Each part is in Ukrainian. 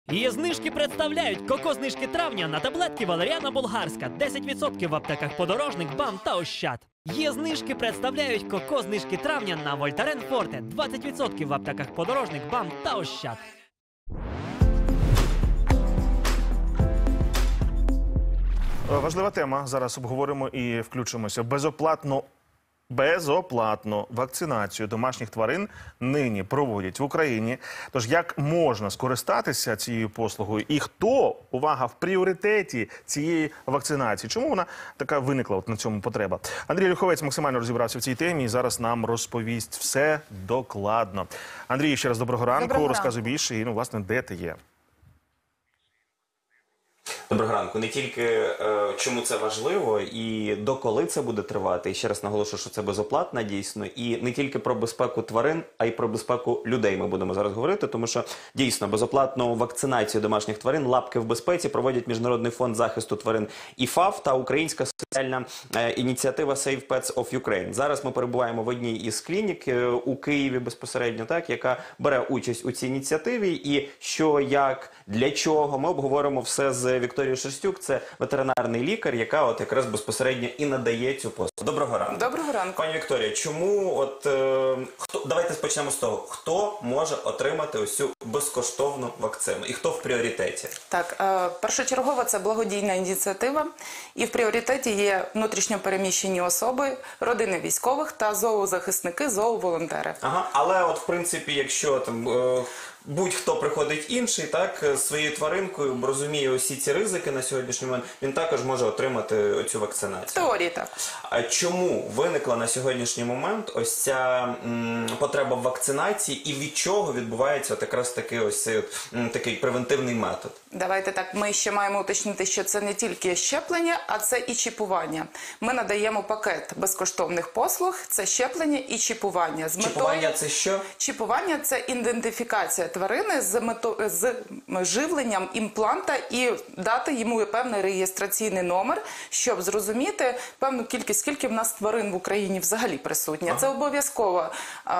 Її знижки представляють коко-знижки травня на таблетки Валеріана Болгарська. 10% в аптеках Подорожник, БАМ та Ощад. Її знижки представляють коко-знижки травня на Вольтарен Форте. 20% в аптеках Подорожник, БАМ та Ощад. Важлива тема. Зараз обговоримо і включимося. Безоплатну вакцинацію домашніх тварин нині проводять в Україні. Тож як можна скористатися цією послугою і хто, увага, в пріоритеті цієї вакцинації? Чому вона така виникла, на цьому потреба? Андрій Люховець максимально розібрався в цій темі і зараз нам розповість все докладно. Андрій, ще раз доброго ранку. Розказуй більше і, власне, де ти є? Доброго ранку. Не тільки чому це важливо і доколи це буде тривати. І ще раз наголошую, що це безоплатно дійсно. І не тільки про безпеку тварин, а й про безпеку людей ми будемо зараз говорити. Тому що дійсно безоплатну вакцинацію домашніх тварин «Лапки в безпеці» проводять Міжнародний фонд захисту тварин ІФАВ та українська соціальна ініціатива Save Pets of Ukraine. Зараз ми перебуваємо в одній із клінік у Києві безпосередньо, яка бере участь у цій ініціативі. І що, як, для чого, ми обговоримо все з Вікторією Шерстюк, це ветеринарний лікар, яка якраз безпосередньо і надає цю послугу. Доброго ранку. Доброго ранку. Пані Вікторія, чому давайте почнемо з того, хто може отримати ось цю безкоштовну вакцину і хто в пріоритеті? Так, першочергово це благодійна ініціатива, і в пріоритеті є внутрішньо переміщені особи, родини військових та зоозахисники, зооволонтери. Ага, але в принципі, якщо там будь-хто приходить інший, своєю тваринкою, розуміє усі ці ризики на сьогоднішній момент, він також може отримати цю вакцинацію. В теорії так. А чому виникла на сьогоднішній момент ось ця потреба в вакцинації і від чого відбувається якраз такий превентивний метод? Давайте так, ми ще маємо уточнити, що це не тільки щеплення, а це і чіпування. Ми надаємо пакет безкоштовних послуг, це щеплення і чіпування. Чіпування – це що? Чіпування – це ідентифікація тварини з живленням імпланта і дати йому певний реєстраційний номер, щоб зрозуміти певну кількість, скільки в нас тварин в Україні взагалі присутня. Це обов'язкова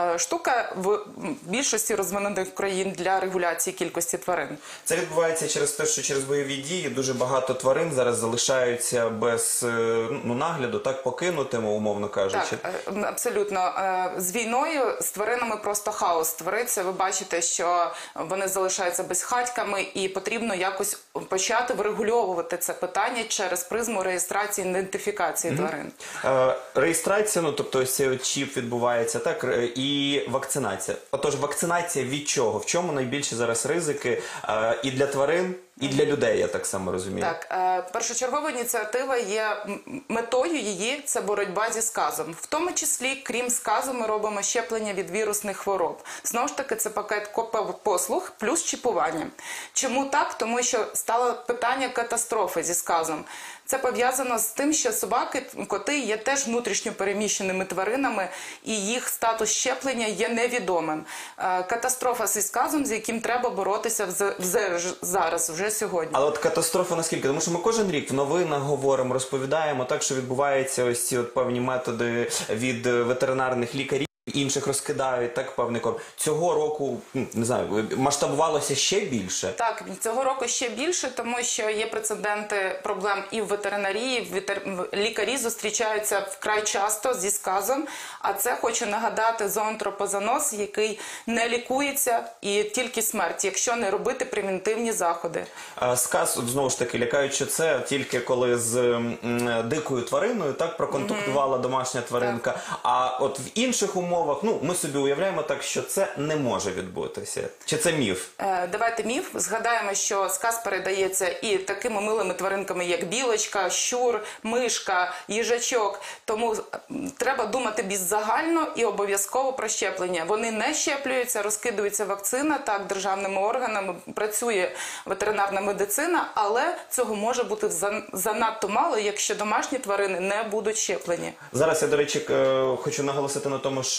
штука в більшості розвинених країн для регуляції кількості тварин. Це відбувається через те, що через бойові дії дуже багато тварин зараз залишаються без нагляду, покинутими, умовно кажучи. Так, абсолютно. З війною з тваринами просто хаос твориться. Ви бачите, що вони залишаються безхатьками і потрібно якось почати врегульовувати це питання через призму реєстрації, ідентифікації тварин. Реєстрація, тобто ось цей чіп відбувається, і вакцинація. Отож, вакцинація від чого? В чому найбільші зараз ризики і для тварин, і для людей, я так само розумію? Так, першочергова ініціатива є, метою її – це боротьба зі сказом. В тому числі, крім сказу, ми робимо щеплення від вірусних хвороб. Знову ж таки, це пакет послуг плюс чіпування. Чому так? Тому що стало питання катастрофи зі сказом. Це пов'язано з тим, що собаки, коти є теж внутрішньо переміщеними тваринами, і їх статус щеплення є невідомим. Катастрофа зі сказом, з яким треба боротися зараз, вже сьогодні. Але от катастрофа наскільки? Тому що ми кожен рік в новинах говоримо, розповідаємо, що відбуваються ось ці певні методи від ветеринарних лікарів, інших розкидають, певний корм. Цього року, не знаю, масштабувалося ще більше? Так, цього року ще більше, тому що є прецеденти проблем і в ветеринарії, лікарі зустрічаються вкрай часто зі сказом, а це, хочу нагадати, зоонтропозаноз, який не лікується і тільки смерть, якщо не робити превентивні заходи. Сказ, знову ж таки, лякають, що це тільки коли з дикою твариною проконтактувала домашня тваринка, а от в інших умовах, ми собі уявляємо що це не може відбутися. Чи це міф? Давайте міф. Згадаємо, що сказ передається і такими милими тваринками, як білочка, щур, мишка, їжачок. Тому треба думати беззагально і обов'язково про щеплення. Вони не щеплюються, розкидується вакцина, так, державними органами, працює ветеринарна медицина, але цього може бути занадто мало, якщо домашні тварини не будуть щеплені. Зараз я, до речі, хочу наголосити на тому, що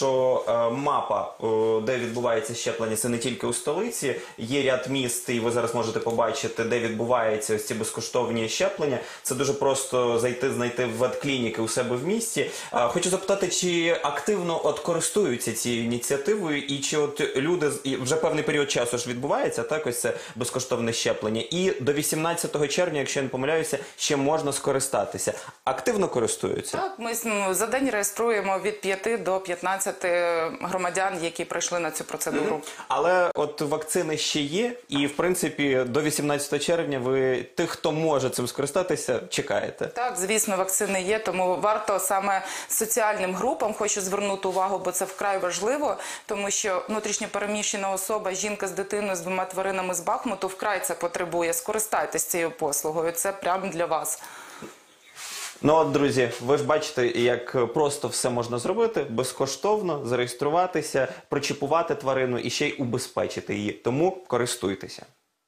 що мапа, де відбувається щеплення, це не тільки у столиці. Є ряд міст, і ви зараз можете побачити, де відбуваються ось ці безкоштовні щеплення. Це дуже просто знайти ветклініки у себе в місті. Хочу запитати, чи активно користуються цією ініціативою, і чи люди вже певний період часу ж відбувається, так, ось це безкоштовне щеплення. І до 18 червня, якщо я не помиляюся, ще можна скористатися. Активно користуються? Так, ми за день реєструємо від 5 до 15 громадян, які прийшли на цю процедуру. Але от вакцини ще є, і в принципі до 18 червня ви тих, хто може цим скористатися, чекаєте. Так, звісно, вакцини є, тому варто саме соціальним групам, хочу звернути увагу, бо це вкрай важливо, тому що внутрішньо переміщена особа, жінка з дитиною, з 2 тваринами з Бахмуту вкрай це потребує. Скористайтесь цією послугою, це прямо для вас. Ну от, друзі, ви ж бачите, як просто все можна зробити, безкоштовно, зареєструватися, прочіпувати тварину і ще й убезпечити її. Тому користуйтеся.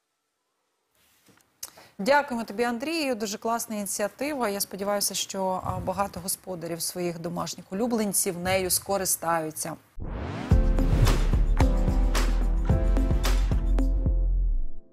Дякуємо тобі, Андрію. Дуже класна ініціатива. Я сподіваюся, що багато господарів своїх домашніх улюбленців нею скористаються.